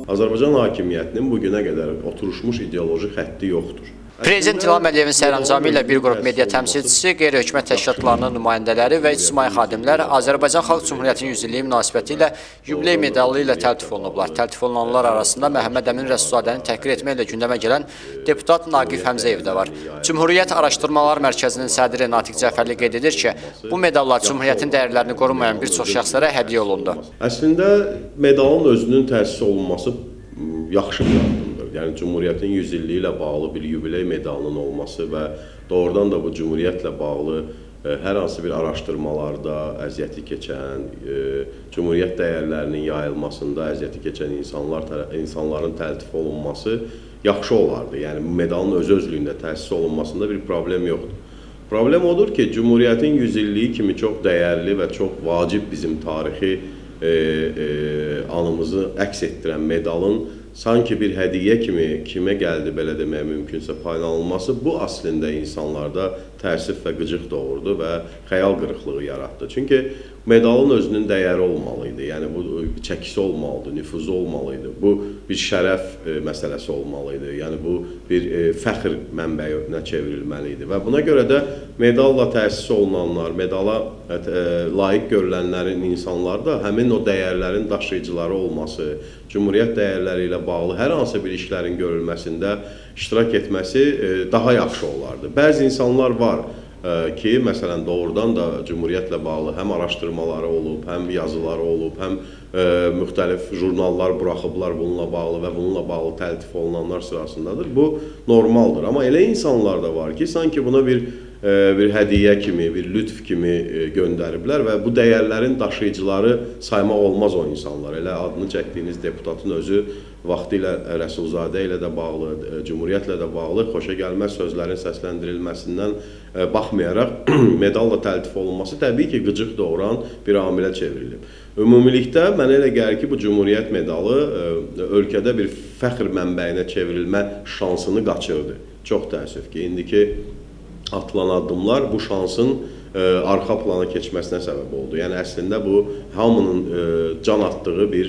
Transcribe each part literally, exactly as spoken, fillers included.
Azərbaycan hakimiyyətinin bugünə qədər oturuşmuş ideoloji xətti yoxdur. Prezident İlham Əliyevin sərəncamı ilə bir qrup media təmsilçisi, qeyri-hökumət təşkilatlarının nümayəndələri və ictimai xadimlər Azərbaycan Xalq Cümhuriyyətinin yüz illiyi münasibəti ilə yubiley medalı ilə təltif olunublar. Təltif olunanlar arasında Məhəmməd Əmin Rəsulzadəni təhqir etməklə gündəmə gələn deputat Naqif Həmzəyev də var. Cümhuriyyət Araşdırmalar Mərkəzinin sədri Natiq Cəfərli qeyd edir ki, bu medallar Cümhuriyyətin dəyərlərini qorumayan bir çox şəxslərə hədiyyə olundu. Əslində, medalın özünün təsis olunması yaxşı bir addımdır. Yəni, Cümhuriyyətin yüz illiyi ilə bağlı bir yubiley medalının olması və doğrudan da bu Cümhuriyyətlə bağlı e, hər hansı bir araşdırmalarda əziyyəti keçən, e, Cümhuriyyət dəyərlərinin yayılmasında əziyyəti keçən insanlar, insanların təltif olunması yaxşı olardı. Yəni, bu medalın öz-özlüyündə təsis olunmasında bir problem yoxdur. Problem odur ki, Cümhuriyyətin yüz illiyi kimi çox dəyərli və çox vacib bizim tarixi e, e, anımızı əks etdirən medalın sanki bir hədiyyə kimi kimə gəldi, belə demək mümkünsə, paylanılması, bu aslında insanlarda təəssüf və qıcıq doğurdu və xəyal qırıqlığı yaratdı. Çünki medalın özünün dəyəri olmalıydı, yəni bu çəkisi olmalıdır, nüfuzu olmalıydı, bu bir şərəf e, məsələsi olmalıydı, yəni bu bir e, fəxr mənbəyinə çevrilməliydi və buna görə də medalla təsis olunanlar, medala e, layiq görülənlərin insanlar da həmin o dəyərlərin daşıyıcıları olması, Cümhuriyyət dəyərləri ilə bağlı hər hansı bir işlərin görülməsində iştirak etməsi e, daha yaxşı olardı. Bəzi insanlar var ki, məsələn, doğrudan da Cümhuriyyətlə bağlı həm araşdırmaları olub, həm yazıları olub, həm e, müxtəlif jurnallar buraxıblar bununla bağlı və bununla bağlı təltif olunanlar sırasındadır. Bu normaldır. Amma elə insanlar da var ki, sanki buna bir e, bir hədiyyə kimi, bir lütf kimi e, göndəriblər və bu dəyərlərin daşıyıcıları saymaq olmaz o insanlar. Elə adını çəkdiyiniz deputatın özü vaxtilə Rəsulzadə ilə də bağlı, Cümhuriyyətlə də bağlı xoşagəlməz sözlərin səsləndirilməsindən baxmayaraq medalla təltif olunması təbii ki, qıcıq doğuran bir amilə çevrilib. Ümumilikdə mənə elə gəlir ki, bu Cümhuriyyət medalı ölkədə bir fəxr mənbəyinə çevrilmə şansını qaçırdı. Çox təəssüf ki, indiki atılan addımlar bu şansın arxa plana keçməsinə səbəb oldu. Yəni, əslində bu, hamının can atdığı bir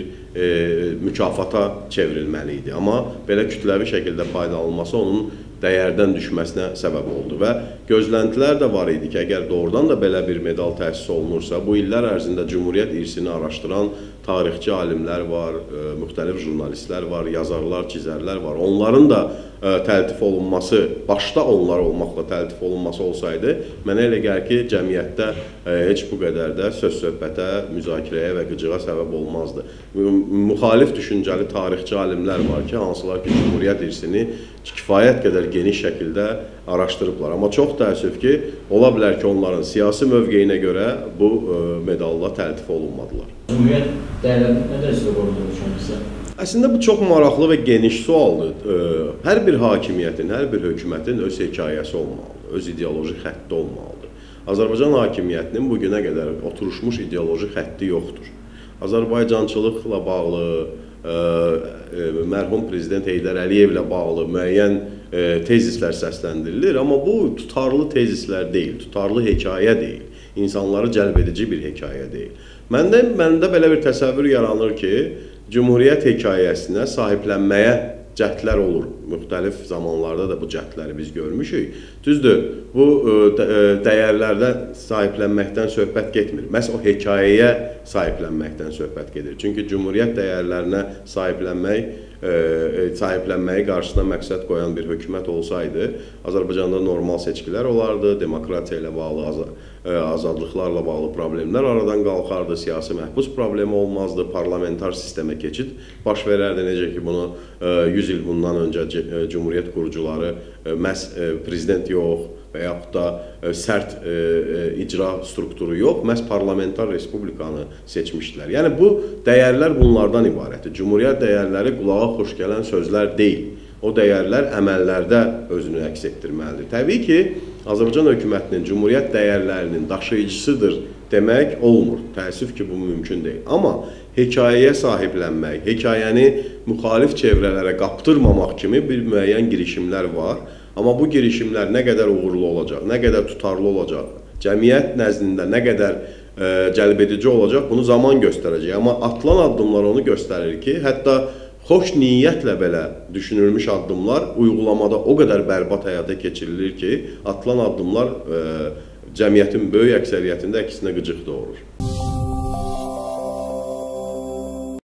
mükafata çevrilməli idi. Amma belə kütləvi şəkildə faydalanılması onun dəyərdən düşməsinə səbəb oldu və gözləntilər də var idi ki, əgər doğrudan da belə bir medal təsis olunursa, bu illər ərzində Cümhuriyyət irsini araşdıran tarixçi alimlər var, müxtəlif jurnalistlər var, yazarlar, çizərlər var. Onların da təltif olunması, başda onlar olmaqla təltif olunması olsaydı, mənə elə gəlir ki, cəmiyyətdə heç bu qədər də söz-söhbətə, müzakirəyə və qıcığa səbəb olmazdı. Müxalif düşüncəli tarixçi alimlər var ki, hansılar ki, Cümhuriyyət irsini kifayət qədər geniş şəkildə araşdırıblar. Amma çox təəssüf ki, ola bilər ki, onların siyasi mövqeyinə görə bu medalla təltif olunmadılar. Cümhuriyyət dəyərlərini nə dərəcədə qorunduğunu Əslində, bu çox maraqlı və geniş sualdır. Hər bir hakimiyyətin, hər bir hökumətin öz hekayəsi olmalıdır, öz ideoloji xətti olmalıdır. Azərbaycan hakimiyyətinin bugünə qədər oturuşmuş ideoloji xətti yoxdur. Azərbaycançılıqla bağlı, mərhum prezident Heydər Əliyevlə bağlı müəyyən tezislər səsləndirilir, amma bu tutarlı tezislər deyil, tutarlı hekayə deyil, insanları cəlb edici bir hekayə deyil. Məndə, məndə belə bir təsəvvür yaranır ki, Cümhuriyyət hekayəsinə sahiblənməyə cəhdlər olur. Müxtəlif zamanlarda da bu cəhdləri biz görmüşük. Düzdür, bu dəyərlərdən sahiblənməkdən söhbət getmir. Məhz o hekayəyə sahiblənməkdən söhbət gedir. Çünki Cümhuriyyət dəyərlərinə sahiblənmək, sahiblənməyi qarşısına məqsəd qoyan bir hökumət olsaydı, Azərbaycanda normal seçkilər olardı, demokratiya ilə bağlı, azadlıqlarla bağlı problemlər aradan qalxardı, siyasi məhbus problemi olmazdı, parlamentar sistemə keçid baş verərdi. Necə ki, bunu yüz il bundan öncə Cümhuriyyət qurucuları məhz prezident yox və yaxud da sərt icra strukturu yox, məhz parlamentar respublikanı seçmişdilər. Yəni, bu dəyərlər bunlardan ibarətdir. Cümhuriyyət dəyərləri qulağa xoş gələn sözlər deyil. O dəyərlər əməllərdə özünü əks etdirməlidir. Təbii ki, Azərbaycan hökumətinin Cümhuriyyət dəyərlərinin daşıyıcısıdır demək olmur. Təəssüf ki, bu mümkün deyil. Amma hekayəyə sahiblənmək, hekayəni müxalif çevrələrə qaptırmamaq kimi bir müəyyən girişimlər var. Amma bu girişimlər nə qədər uğurlu olacaq, nə qədər tutarlı olacaq, cəmiyyət nəzdində nə qədər cəlb edici olacaq, bunu zaman göstərəcək. Amma atılan addımlar onu göstərir ki, hətta xoş niyyətlə belə düşünülmüş addımlar uyğulamada o qədər bərbad həyata keçirilir ki, atılan addımlar e, cəmiyyətin böyük əksəriyyətində əksinə qıcıq doğurur.